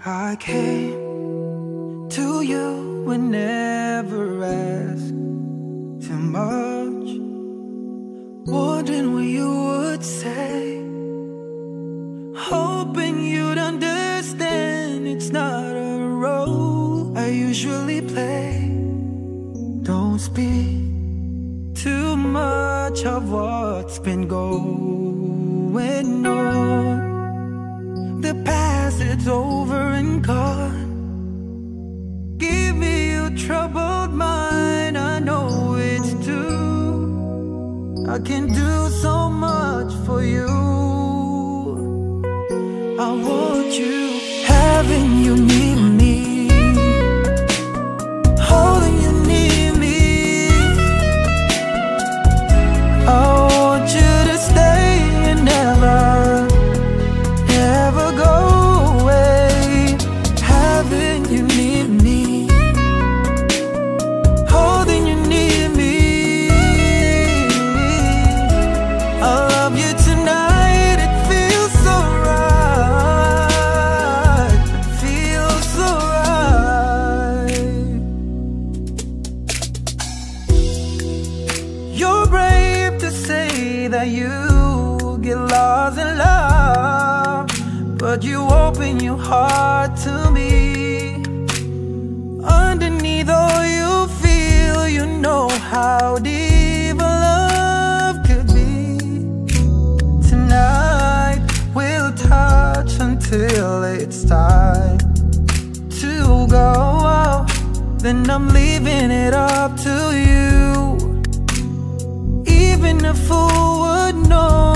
I came to you and never asked too much, wondering what you would say, hoping you'd understand it's not a role I usually play. Don't speak too much of what's been going on. The past, it's over and gone. Give me your troubled mind, I know it's true. I can do so much for you. I want you, having you near me, holding you near me. I want you to stay and never go away. Having you near me, holding you near me. I love you tonight, it feels so right. It feels so right. You're brave to say that you get lost in love, but you open your heart to me. Underneath all you feel, you know how deep a love could be. Tonight we'll touch until it's time to go. Then I'm leaving it up to you. Even a fool would know